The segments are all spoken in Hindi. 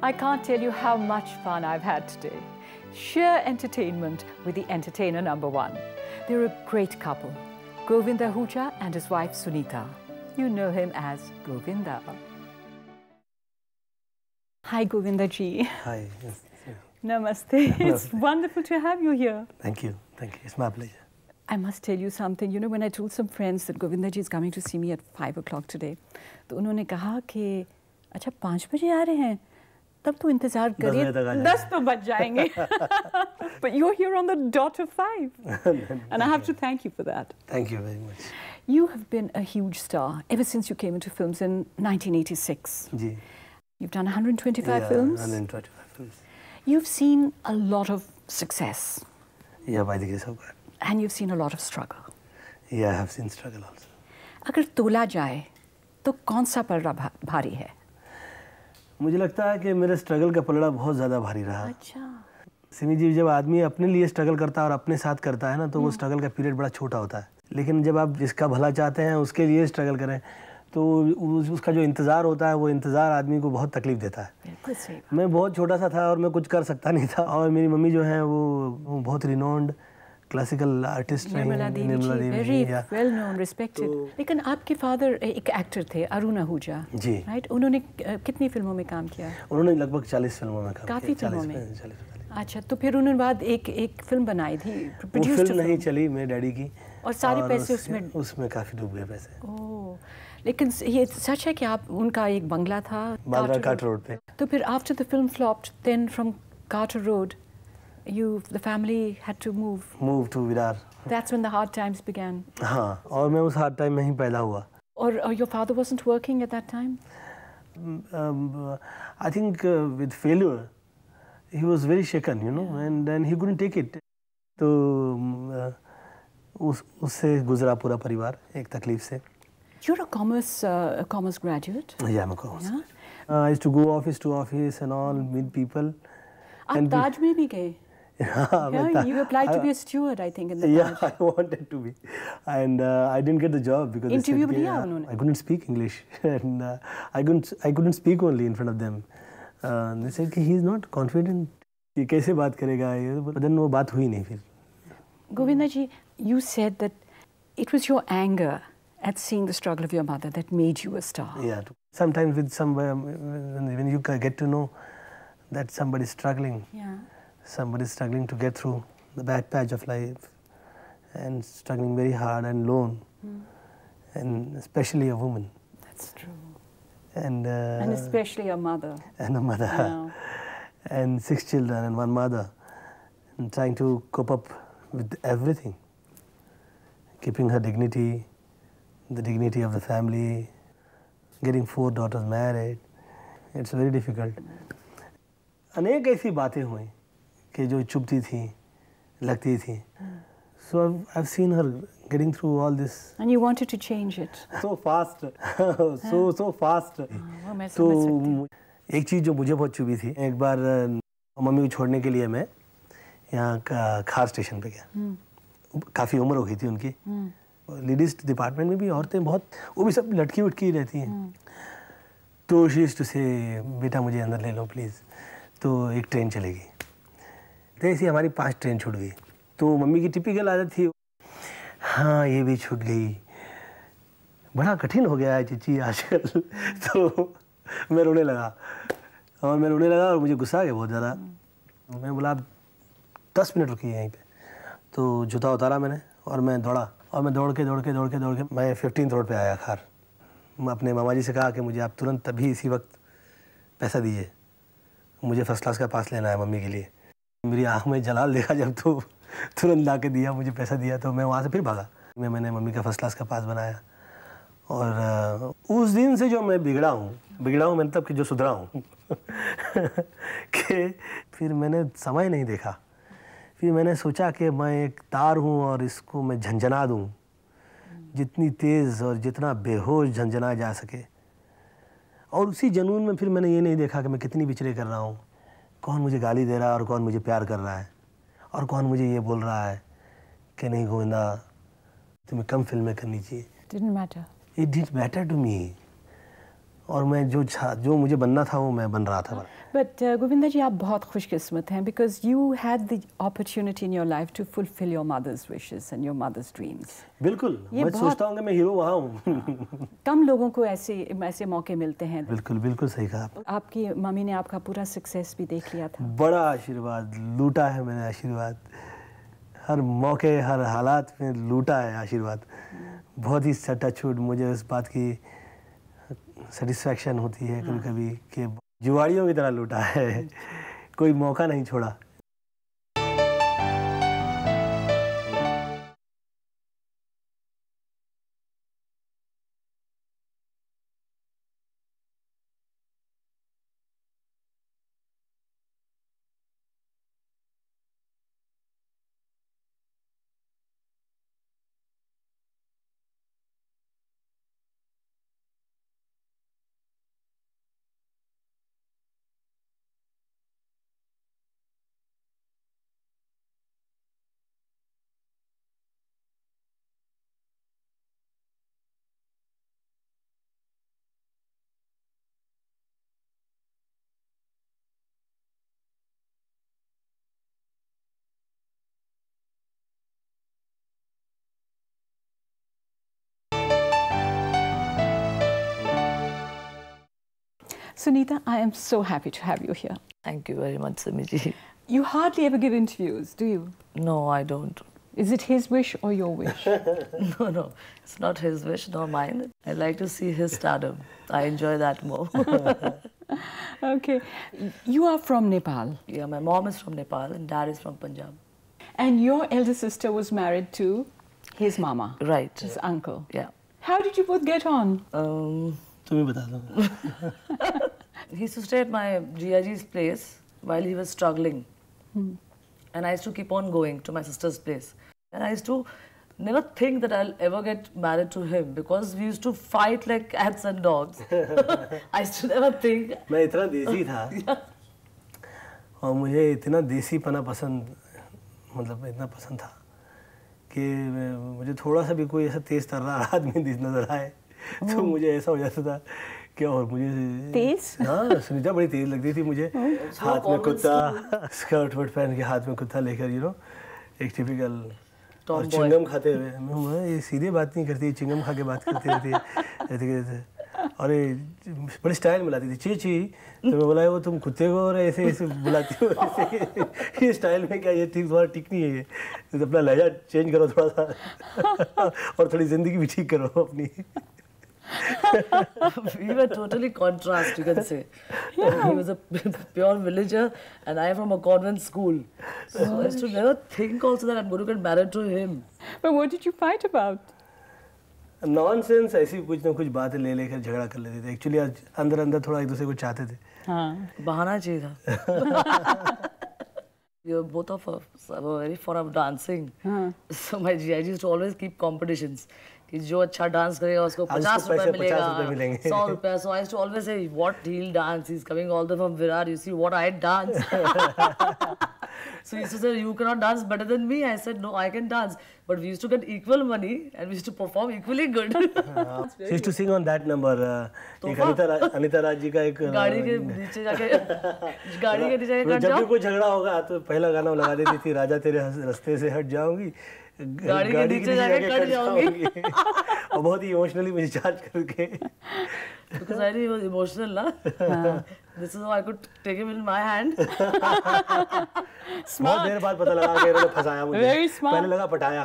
I can't tell you how much fun I've had today. Sheer entertainment with the entertainer #1. They're a great couple, Govinda and his wife Sunita. You know him as Govinda. Hi, Govinda ji. Hi. Yes. Namaste. It's wonderful to have you here. Thank you. Thank you. It's my pleasure. I must tell you something. You know, when I told some friends that Govinda ji is coming to see me at 5 o'clock today, तो उन्होंने कहा कि अच्छा 5 बजे आ रहे हैं, तब तो इंतजार करिए 10 तो बज जाएंगे. But you're here on the dot of 5. And I have to thank you for that. Thank you very much. You have been a huge star ever since you came into films in 1986. Ji. You've done 125 films. 125 films. You've seen a lot of success. Yeah, by the grace of God. And you've seen a lot of struggle. Yeah, I have seen struggle also. अगर तोला जाए तो कौन सा पलड़ा भारी है? मुझे लगता है कि मेरे स्ट्रगल का पलड़ा बहुत ज़्यादा भारी रहा. अच्छा. सिमी जी, जब आदमी अपने लिए स्ट्रगल करता है और अपने साथ करता है ना, तो वो स्ट्रगल का पीरियड बड़ा छोटा होता है. लेकिन जब आप जिसका भला चाहते हैं उसके लिए स्ट्रगल करें तो उसका जो इंतज़ार होता है वो इंतज़ार आदमी को बहुत तकलीफ देता है. बिल्कुल सही. मैं बहुत छोटा सा था और मैं कुछ कर सकता नहीं था, और मेरी मम्मी जो है वो बहुत रिनोन्ड क्लासिकल आर्टिस्ट रही. Nirmala Devi, very well known, respected. लेकिन आपके फादर एक एक्टर थे, अरुण आहूजा जी, राइट. उन्होंने कितनी फिल्मों में काम किया? उन्होंने लगभग 40 फिल्मों में काम किया. काफ़ी फिल्मों में. अच्छा, तो फिर उन्होंने बाद एक फिल्म बनाई थी, वो फिल्म नहीं चली मेरे डैडी की, और सारे पैसे उसमें काफ़ी डूब गए पैसे. ओह, लेकिन ये सच है कि आप उनका एक बंगला था कार्टर रोड पे. तो फिर after the film flopped, then from Carter Road the family had to move to Virar. That's when the hard times began. हाँ, और मैं उस hard time में ही पैदा हुआ. Or your father wasn't working at that time? I think with failure he was very shaken, you know, and then he couldn't take it. तो उससे गुजरा पूरा परिवार एक तकलीफ से. You're a commerce graduate? Yeah, I'm a commerce. I used to go office to office and all, meet people. आप ताज में भी गए? Yeah, you applied to be a steward, I think, in the Taj. Yeah, I wanted to be, and I didn't get the job because interview भी दिया उन्होंने? I couldn't speak English, and I couldn't speak only in front of them. They said कि he is not confident. ये कैसे बात करेगा ये? But then वो बात हुई नहीं फिर. Govinda ji, you said that it was your anger at seeing the struggle of your mother that made you a star. Yeah. Sometimes with when you get to know that somebody is struggling. Yeah. Somebody is struggling to get through the bad patch of life and struggling very hard and alone, and especially a woman. That's true. And especially a mother. And a mother. Yeah. And 6 children and 1 mother, and trying to cope up with everything, keeping her dignity, the dignity of the family, getting 4 daughters married. It's very difficult. अनेक ऐसी बातें हुई कि जो चुभती थी, लगती थी. So I've seen her getting through all this. And you wanted to change it. So fast, so fast. तो एक चीज़ जो मुझे बहुत चुभी थी, एक बार मम्मी को छोड़ने के लिए मैं यहाँ खार स्टेशन पे गया. काफ़ी उम्र हो गई थी उनकी. लेडीज डिपार्टमेंट में भी औरतें बहुत, वो भी सब लटकी उटकी रहती हैं. तो शी यूज्ड टू से, बेटा मुझे अंदर ले लो प्लीज़. तो एक ट्रेन चलेगी, तो ऐसी हमारी 5 ट्रेन छूट गई. तो मम्मी की टिपिकल आदत थी, हाँ ये भी छूट गई, बड़ा कठिन हो गया है चीची आजकल. तो मैं रोने लगा और मुझे गुस्सा आ गया बहुत ज़्यादा. मैं बोला 10 मिनट रुकी यहीं पे. तो जूता उतारा मैंने और मैं दौड़ा, और मैं दौड़ के मैं 15th रोड पे आया खार. मैं अपने मामा जी से कहा कि मुझे आप तुरंत तभी इसी वक्त पैसा दीजिए, मुझे फर्स्ट क्लास का पास लेना है मम्मी के लिए. मेरी आँख में जलाल देखा जब, तो तुरंत ला के दिया, मुझे पैसा दिया. तो मैं वहाँ से फिर भागा. मैंने मम्मी का फर्स्ट क्लास का पास बनाया. और उस दिन से जो मैं बिगड़ा हूँ मतलब कि जो सुधरा हूँ कि फिर मैंने समय नहीं देखा. फिर मैंने सोचा कि मैं एक तार हूँ और इसको मैं झंझना दूँ जितनी तेज़ और जितना बेहोश झंझना जा सके. और उसी जुनून में फिर मैंने ये नहीं देखा कि मैं कितनी बिचरे कर रहा हूँ, कौन मुझे गाली दे रहा है और कौन मुझे प्यार कर रहा है, और कौन मुझे ये बोल रहा है कि नहीं गोविंदा तुम्हें कम फिल्में करनी चाहिए. Didn't matter. It didn't matter to me. और मैं जो मुझे बनना था वो मैं बन रहा था. But Govinda ji, आप बहुत खुशकिस्मत हैं because you had the opportunity in your life to fulfill your mother's wishes and your mother's dreams. बिल्कुल, मैं सोचता हूँ कि मैं हीरो वहाँ हूँ। कम लोगों को ऐसे मौके मिलते हैं। बिल्कुल बिल्कुल सही कहा आप। आपकी मम्मी ने आपका पूरा सक्सेस भी देख लिया था। बड़ा आशीर्वाद लूटा है मैंने, आशीर्वाद हर मौके हर हालात में लूटा है आशीर्वाद। बहुत ही टचवुड मुझे उस बात की सेटिस्फैक्शन होती है कभी-कभी कि जुआड़ियों की तरह लूटा है, कोई मौका नहीं छोड़ा। Sunita, I am so happy to have you here. Thank you very much, Simi ji. You hardly ever give interviews, do you? No, I don't. Is it his wish or your wish? No, it's not his wish nor mine. I like to see his stardom. I enjoy that more. Okay. You are from Nepal. Yeah, my mom is from Nepal and dad is from Punjab. And your elder sister was married to his mama. Right. His uncle. Yeah. How did you both get on? तुम्हें बता दो। He used to stay at my GIG's place while he was struggling. And I used to keep on going to my sister's place. And I used to never think that I'll ever get married to him because we used to fight like cats and dogs. I used to never think. मैं इतना देसी था और मुझे इतना देसीपना पसंद, मतलब इतना पसंद था कि मुझे थोड़ा सा भी कोई ऐसा तेज तर्रा आदमी नजर आए तो मुझे ऐसा हो जाता था कि और मुझे तेज, हाँ सुनीता बड़ी तेज लगती थी मुझे। हाथ में कुत्ता, स्कर्ट वर्ट पहन के हाथ में कुत्ता लेकर, यू नो, एक टिपिकल, और चिंगम खाते हुए। मैं ये सीधे बात नहीं करती, चिंगम खा के बात करती रहती है और ये बड़ी स्टाइल बुलाती थी, चीची। तो मैं बोला वो तुम कुत्ते को और ऐसे ऐसे बुलाती हो, ऐसे ये स्टाइल में क्या, ये ठीक तुम्हारा ठीक नहीं है, ये तो अपना लहजा चेंज करो थोड़ा सा और थोड़ी जिंदगी भी ठीक करो अपनी। We were totally contrast, you can say. Yeah. He was a pure villager and I am from a convent school. So I used to never think also that I'm going to get married to him. But what did you fight about? Nonsense, ऐसी कुछ ना कुछ बातें ले लेकर झगड़ा कर लेते थे। एक्चुअली अंदर अंदर थोड़ा एक दूसरे को चाहते थे। हाँ, बहाना चाहिए था। We both of us were very fond of dancing. So my GIG used to always keep competitions. कि जो अच्छा डांस करेगा उसको 50 रुपए मिलेगा, 100 रुपए. So I used to always say, what he'll dance? He's coming all the way from Virar. You see what I dance. So he used to say, you cannot dance better than me. I said, no, I can dance. But we used to get equal money and we used to perform equally good. She used to sing on that number. एक अनिता राज जी का एक गाड़ी के नीचे जाके जब भी कोई झगड़ा होगा तो पहला गाना लगा देती थी, राजा तेरे रास्ते से हट जाऊंगी, गाड़ी के नीचे जाके कट जाऊंगी। और बहुत ही इमोशनली मुझे चार्ज करके, because I knew he was emotional ना. This is how I could take him in my hand. बहुत देर बाद पता लगा कि इन्होंने फंसाया मुझे। Very smart. पहले लगा पटाया।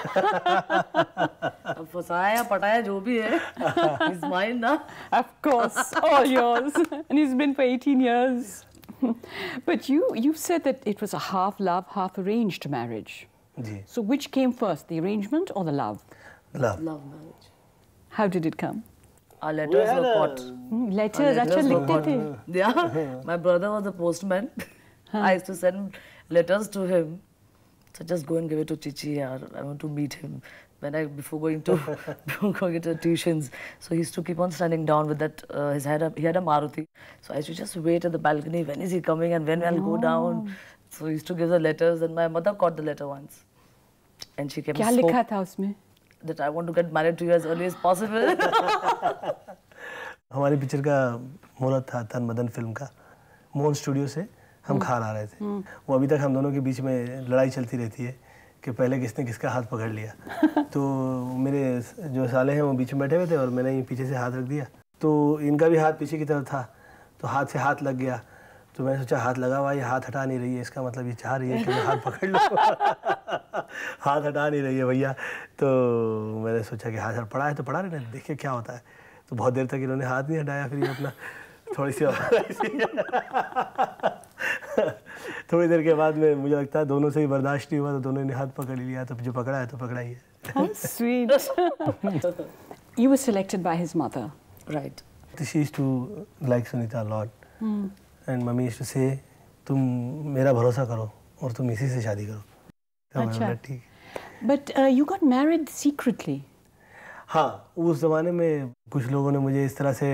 अब फंसाया या पटाया जो भी है, he's mine ना. Of course, all yours. And he's been for 18 years. But you said that it was a half love, half arranged marriage. Ji. So which came first, the arrangement or the love? Love. Love marriage. How did it come? Our letters were caught. Letters, अच्छा लिखते थे. Yeah, my brother was a postman. I used to send letters to him. So just go and give it to Chichi, or I want to meet him. Before going to tuitions, so he used to keep on standing down with that. He had a Maruti, so I used to just wait at the balcony. When is he coming and when I'll go down? So he used to give the letters, and my mother caught the letter once, and she kept. क्या लिखा था उसमें? That I want to get married to you as early as possible. हमारी पिक्चर का मुहूर्त था तन मदन फिल्म का, मोहन स्टूडियो से हम खा ला रहे थे। वो अभी तक हम दोनों के बीच में लड़ाई चलती रहती है कि पहले किसने किसका हाथ पकड़ लिया। तो मेरे जो साले हैं वो बीच में बैठे हुए थे और मैंने ही पीछे से हाथ रख दिया, तो इनका भी हाथ पीछे की तरफ था, तो हाथ से हाथ लग गया। तो मैंने सोचा हाथ लगा हुआ, ये हाथ हटा नहीं रही है, इसका मतलब ये चाह रही है कि मैं हाथ पकड़ लूँ। हाथ हटा नहीं रही है भैया। तो मैंने सोचा कि हाथ पड़ा है तो पड़ा रहने, देखिए क्या होता है। तो बहुत देर तक इन्होंने हाथ नहीं हटाया, फिर ये अपना थोड़ी सी थोड़ी देर के बाद में मुझे लगता है दोनों से ही बर्दाश्त नहीं हुआ, तो दोनों ने हाथ पकड़ लिया। तो जो पकड़ा है तो पकड़ा ही है। How sweet. You were selected by his mother. Right. She used to like Sunita a lot. And mummy used to say, तुम मेरा भरोसा करो और तुम इसी से शादी करो। अच्छा। ठीक। But you got married secretly. हाँ, उस ज़माने में कुछ लोगों ने मुझे इस तरह से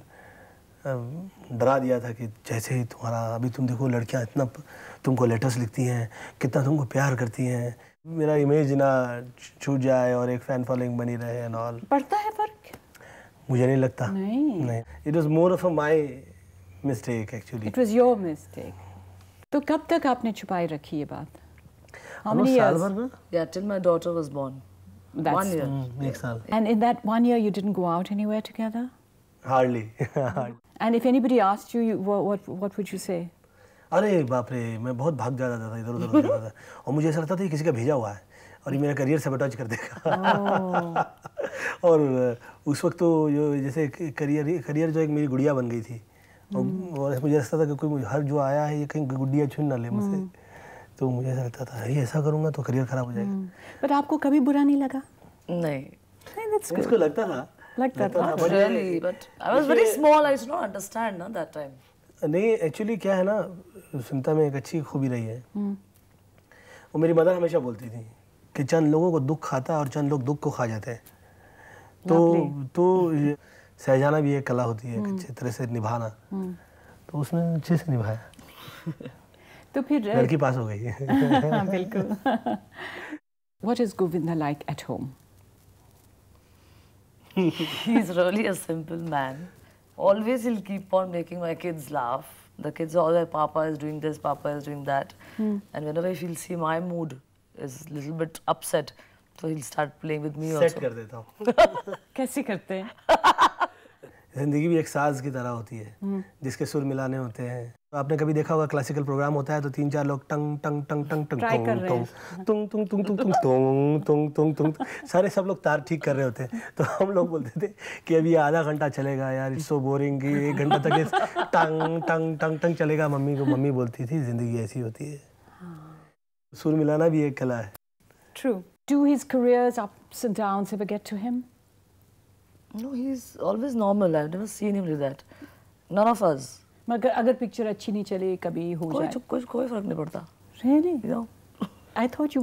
डरा दिया था कि जैसे ही तुम्हारा, अभी तुम देखो लड़कियां इतना तुमको लेटर्स लिखती हैं, कितना तुमको प्यार करती हैं, मेरा इमेज ना छूट जाए और एक फैन फॉलोइंग बनी रहे एंड ऑल। पड़ता है फर्क? मुझे नहीं लगता। नहीं। It was more of my mistake actually. It was your mistake. तो कब तक आपने छुपाई रखी ये बात? How many years? Yeah, till my daughter was born. That's 1 year. एक साल। And in that 1 year you didn't go out anywhere together? Hardly. And if anybody asked you, what would you say? अरे बाप रे, मैं बहुत भाग जाता था, इधर उधर जाता था और मुझे ऐसा लगता था कि किसी का भेजा हुआ है और ये मेरा करियर सबटच कर देगा। और उस वक्त तो जो जैसे करियर जो एक मेरी गुड़िया बन गई थी और मुझे ऐसा था कि कोई हर जो आया है ये कहीं गुड़िया छीन ना ले मुझसे। तो मुझे ऐसा लगता था ये ऐसा करूँगा तो करियर खराब हो जाएगा। पर आपको कभी बुरा नहीं लगा? नहीं। उसको लगता था। Not really, but I was very small. I did not understand that time. नहीं, एक्चुअली क्या है ना, सुनीता में एक अच्छी खूबी रही है। वो मेरी मदर हमेशा बोलती थी कि चंद लोगों को दुख खाता है और चंद लोग दुख को खा जाते हैं। तो सहजाना भी एक कला होती है, अच्छी तरह से निभाना। तो उसने अच्छे से निभाया। तो फिर लड़की पास हो गई। बिल्कुल। What is Govinda like at home? He's really a simple man. Always he'll keep on making my kids laugh. The kids are all like, Papa is doing this, Papa is doing that. And whenever he'll see my mood is a little bit upset, so he'll start playing with me also. Set कर देता हूँ। कैसे करते हैं? जिंदगी भी एक साज की तरह होती है जिसके सुर मिलाने होते हैं। आपने कभी देखा होगा क्लासिकल प्रोग्राम होता है तो 3-4 लोग टंग टंग टंग टंग टंग टंग टंग टंग टंग टंग टंग टंग सारे सब लोग तार ठीक कर रहे होते हैं। तो हम लोग बोलते थे कि अभी आधा घंटा चलेगा यार, इट्स सो बोरिंग कि 1 घंटा तक ये टंग टंग टंग टंग चलेगा। मम्मी बोलती थी जिंदगी ऐसी होती है। सुर मिलाना भी एक कला है। True. Do his career's ups and downs ever get to him? No, he's always normal. I've never seen him like that. None of us. मगर अगर पिक्चर अच्छी नहीं चले कभी हो जाए कोई फर्क नहीं पड़ता। Really? No. I thought you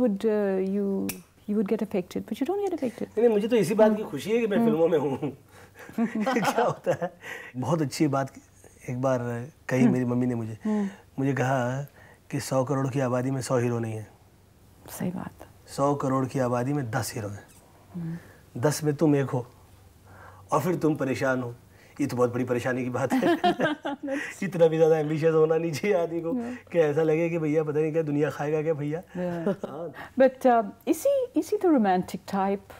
would get affected, but you don't get affected. नहीं, मुझे तो इसी बात की खुशी है कि मैं फिल्मों में हूँ। क्या होता है, बहुत अच्छी बात एक बार कही मेरी मम्मी ने मुझे कहा कि 100 करोड़ की आबादी में 100 हीरो नहीं है। सही बात। 100 करोड़ की आबादी में 10 हीरो हैं। 10 में तुम एक हो और फिर तुम परेशान हो। ये तो बहुत बड़ी परेशानी की बात है। इतना भी ज़्यादा एम्बिशियस होना नहीं चाहिए आदमी को कि ऐसा लगे कि भैया पता नहीं क्या दुनिया खाएगा क्या भैया। But is he the romantic type?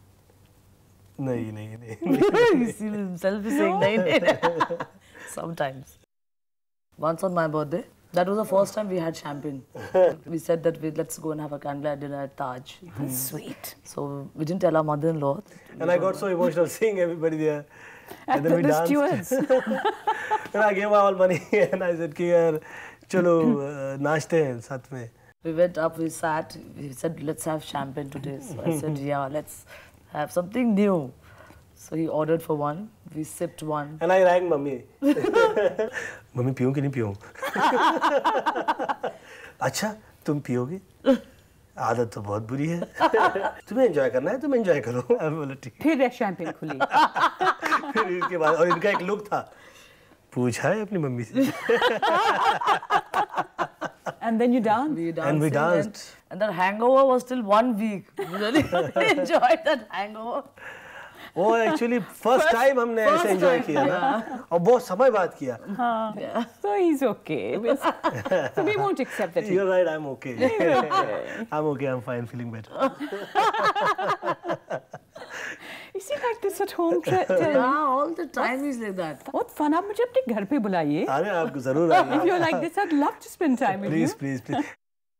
नहीं। You see himself saying no. Sometimes. Once on my birthday, that was the first time we had champagne. We said that let's go and have a candlelight dinner at Taj. That's sweet. So we didn't tell our mother-in-law. And I got so emotional seeing everybody there. And then we danced. Stewards. And I gave all money and I said कि यार चलो नाचते हैं साथ में। We went up, we sat, we said let's have champagne today. So I said yeah, let's have something new. So he ordered for one, we sipped one. And I rang mummy. Mummy पीऊँ कि नहीं पीऊँ? अच्छा तुम पियोगी? आदत तो बहुत बुरी है। तुम्हें एंजॉय करना है, तुम एंजॉय करो। बोला ठीक। फिर शैंपेन खुली। फिर इसके बाद और इनका एक लुक था, पूछा है अपनी मम्मी से। And then you danced. And we danced. And that hangover was still 1 week. We really enjoyed that hangover. वो एक्चुअली फर्स्ट टाइम हमने ऐसे एंजॉय किया ना, और बहुत समय बाद किया। So he's okay. So we won't accept that. You're right, I'm okay. I'm okay, I'm fine, feeling better. Is he like this at home? Yeah, all the time he's like that. बहुत fun. आप मुझे अपने घर पे बुलाइए। अरे आप जरूर आइए। If you're like this, I'd love to spend time with you. Please, please, please.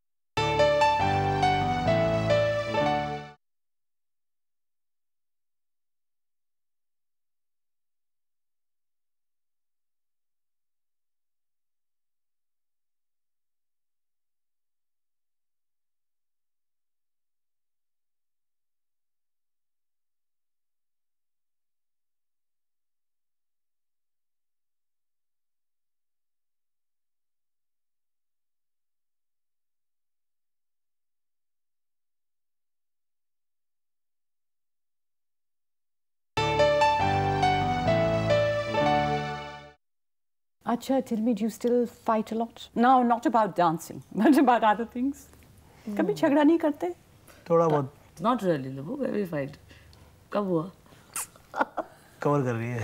Acha, tell me, do you still fight a lot? No, not about dancing, but about other things. कभी झगड़ा नहीं करते? थोड़ा बहुत। Not really, Lubu. Where we fight? कब हुआ? कवर कर रही है।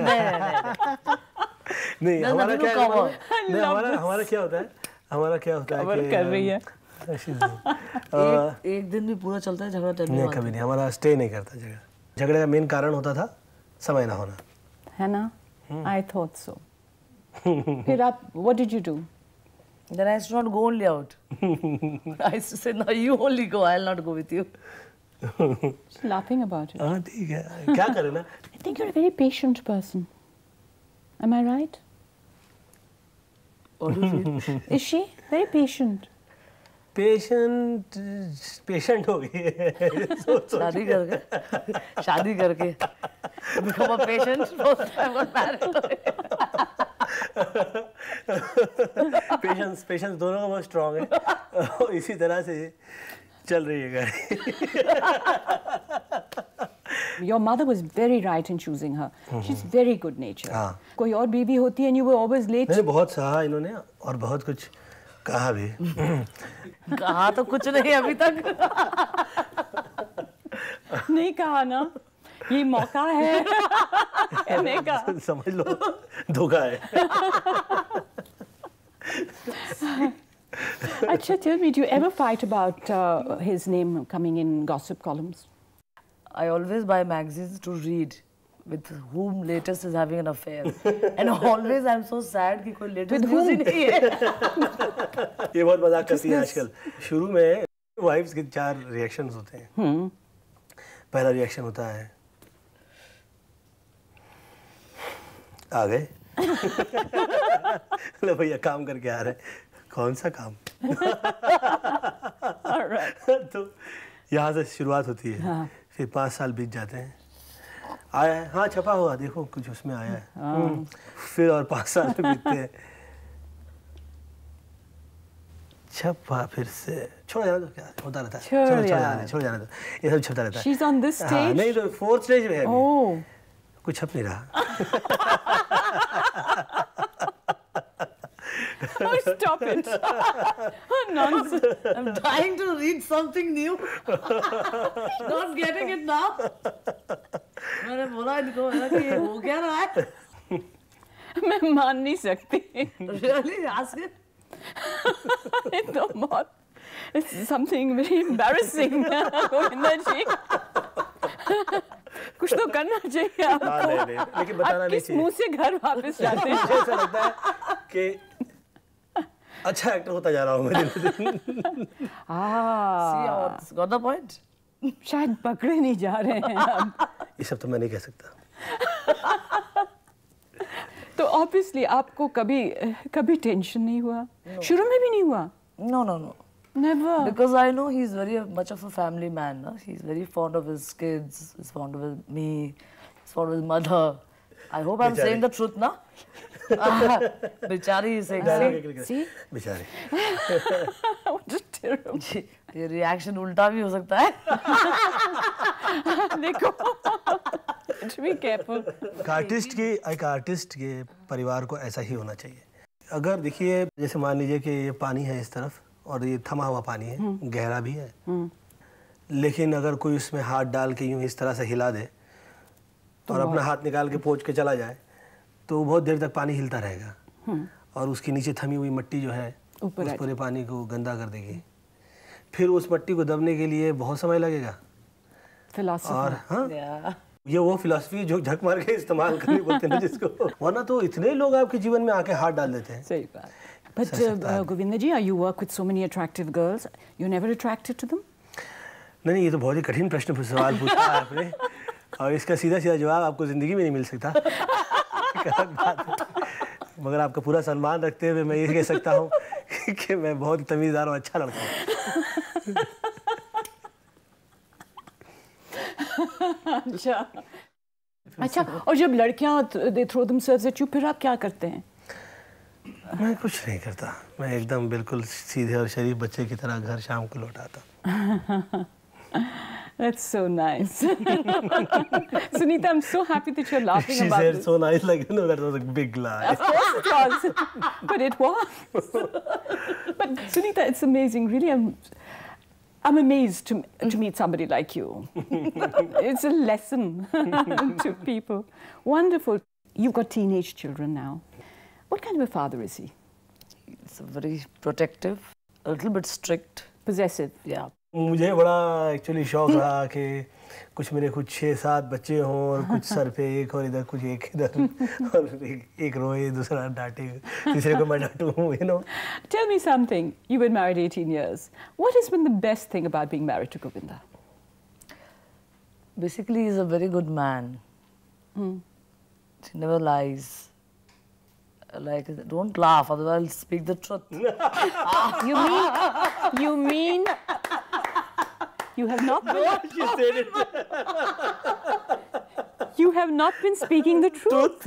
नहीं, हमारा क्या है? नहीं, हमारा क्या होता है? हमारा क्या होता है? कवर कर रही है। एक दिन भी पूरा चलता है झगड़ा? नहीं, कभी नहीं। हमारा स्टे नहीं करता झगड़ा। झगड़े का मेन कारण होता था समय ना होना। है ना? I thought so. फिर आप, what did you do? Then I used to not go only out. I used to say, no, you only go. I'll not go with you. Just laughing about it. हाँ ठीक है, क्या करें ना? I think you're a very patient person. Am I right? What do you feel? Is she very patient? Patient हो गई है। शादी करके become a patient. पेशेंस दोनों का बहुत स्ट्रांग है। इसी तरह से चल रही है गाड़ी। Your mother was very right in choosing her. She's very good natured. कोई और बीवी होती and you were always late. मैंने बहुत सहा इन्होंने और बहुत कुछ कहा भी। कहा तो कुछ नहीं अभी तक। नहीं कहा ना, ये मौका है कहने का। समझ लो धोखा है। अच्छा, tell me, do you ever fight about his name coming in gossip columns? I always buy magazines to read with whom latest is having an affair, and always I'm so sad कि कोई latest news ही नहीं है। ये बहुत मजाक करती है आजकल। शुरू में वाइफ्स के 4 रिएक्शंस होते हैं। पहला रिएक्शन होता है, आ गए। ले भैया काम करके आ रहे। कौन सा काम? तो यहाँ से शुरुआत होती है। फिर 5 साल बीत जाते हैं। आया है, हाँ छपा हुआ, देखो कुछ उसमें आया है। फिर और 5 साल बीतते हैं। छपा फिर से, छोड़ जाना तो क्या होता रहता है। छोड़ जाना तो ये सब छपता रहता है। She's on this stage? नहीं तो 4th स्टेज में है। कुछ छप नहीं रहा। Oh, stop it. Nonsense. I'm trying to read something new. Not getting it now. मैंने बोला इनको कि ये हो क्या रहा है? मैं मान नहीं सकती। Really? Ask it. तो बहुत, it's something very embarrassing. Govinda जी, कुछ तो करना चाहिए आपको। नहीं, लेकिन बताना नहीं चाहिए। मुंह से घर वापस जाते हैं। मुझे ऐसा लगता है कि अच्छा एक्टर होता जा रहा हूँ मैं दिन पे दिन। See, got the point? शायद पकड़े नहीं जा रहे हैं अब। ये सब तो मैं नहीं कह सकता। तो ऑब्वियसली आपको कभी टेंशन नहीं हुआ? शुरू में भी नहीं हुआ? No. Never. Because I know he's very much of a family man. No? He's very fond of his kids. He's fond of me. He's fond of his mother. I hope I'm saying the truth, na? बेचारी is saying. See? बेचारी। What a terrible. ये रिएक्शन उल्टा भी हो सकता है। देखो, be careful. एक आर्टिस्ट के परिवार को ऐसा ही होना चाहिए। अगर देखिए, जैसे मान लीजिए कि ये पानी है इस तरफ और ये थमा हुआ पानी है, गहरा भी है, लेकिन अगर कोई उसमें हाथ डाल के यूं इस तरह से हिला दे और अपना हाथ निकाल के पोंछ के चला जाए तो बहुत देर तक पानी हिलता रहेगा और उसके नीचे थमी हुई मिट्टी जो है उस पूरे पानी को गंदा कर देगी। फिर उस मिट्टी को दबने के लिए बहुत समय लगेगा। और हाँ, ये वो फिलॉसफी जो झक मार के इस्तेमाल करनी बोलते हैं जिसको, वरना तो इतने लोग आपके जीवन में आके हाथ डाल देते हैं। सही बात। But Govinda ji, you work with so many attractive girls. You're never attracted to them? नहीं, ये तो बहुत ही कठिन प्रश्न सवाल पूछा है आपने और इसका सीधा सीधा जवाब आपको जिंदगी में नहीं मिल सकता। मगर आपका पूरा सम्मान रखते हुए मैं ये कह सकता हूँ कि मैं बहुत ही तमीज़दार और अच्छा लड़का हूँ। अच्छा, और जब लड़कियाँ they throw themselves at you, फिर आप क्या करते हैं? मैं कुछ नहीं करता, मैं एकदम बिल्कुल सीधे और शरीफ बच्चे की तरह घर शाम को लौट आता। That's so nice. Sunita, I'm so happy that you're laughing about this. She said so nice, like, you know, that was a big lie. Of course it was. But it was. But Sunita, it's amazing. Really, I'm amazed to meet somebody like you. It's a lesson to people. Wonderful. You've got teenage children now. What kind of a father is he? He's very protective, a little bit strict. Possessive. Yeah. मुझे बड़ा एक्चुअली शौक रहा कि कुछ मेरे कुछ 6-7 बच्चे हों और कुछ सर पे एक और इधर कुछ एक इधर और एक रोए दूसरा डांटे तीसरे को मैं डांटूं, you know. Tell me something. You've been married 18 years. What has been the best thing about being married to Govinda? Basically, he's a very good man. He never lies. Like, don't laugh, otherwise I'll speak the truth. You mean you have not been... No, she said it. You have not been speaking the truth.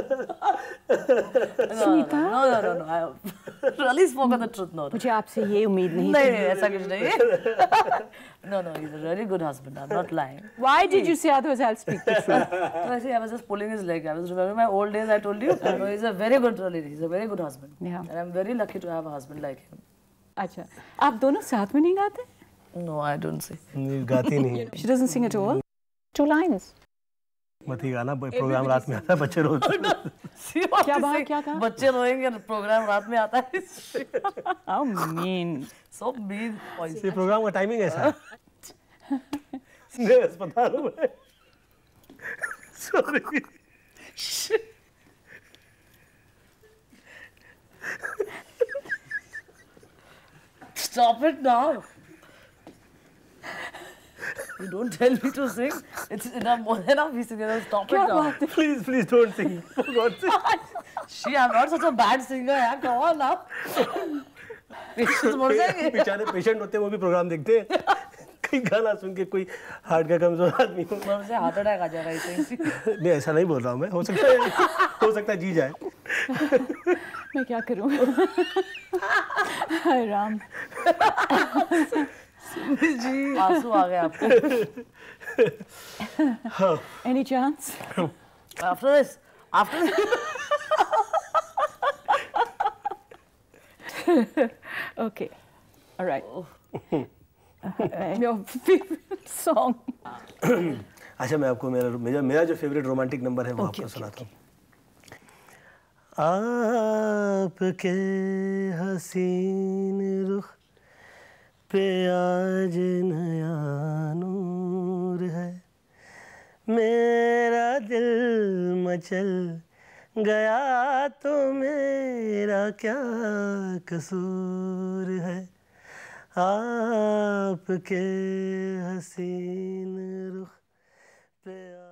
Sunita? No. I have really spoken the truth. No. मुझे आपसे ये उम्मीद नहीं थी। नहीं, ऐसा कुछ नहीं। No, he's a very good husband. I'm not lying. Why did you say otherwise I'll speak the truth? I was just pulling his leg. I was remembering my old days. I told you. No, he's a very good husband. Yeah. And I'm very lucky to have a husband like him. अच्छा, आप दोनों साथ में नहीं गाते? No, I don't sing. गाती नहीं। She doesn't sing at all. 2 lines. मत ही गाना, प्रोग्राम रात में आता है, बच्चे रोते हैं। क्या कहा? बच्चे रोएंगे, प्रोग्राम रात में आता है। How mean. So mean. ये प्रोग्राम का टाइमिंग ऐसा है। मैं अस्पताल में। Sorry. Stop it now. You don't tell me to sing. It's enough, more than enough. Stop it now. Please don't sing. For God's sake. I'm not such a bad singer. Yeah, come on now. बेचारे पेशेंट होते हैं, वो भी प्रोग्राम देखते हैं। कहीं गाना सुन के कोई हार्ट का कमजोर आदमी हो, मुझे हार्ट अटैक आ जाएगा इसे। नहीं, ऐसा नहीं बोल रहा हूँ मैं। हो सकता है जी जाए। मैं क्या करूँ? हाय राम। जी, आंसू आ गए आपको। Any chance? After this. Okay. All right. Your favorite song? अच्छा, मैं आपको मेरा जो फेवरेट रोमांटिक नंबर है वो आपको सुनाता हूँ। आपके हसीन रुख पे आज नया नूर है, मेरा दिल मचल गया तो मेरा क्या कसूर है, आपके हसीन रुख पे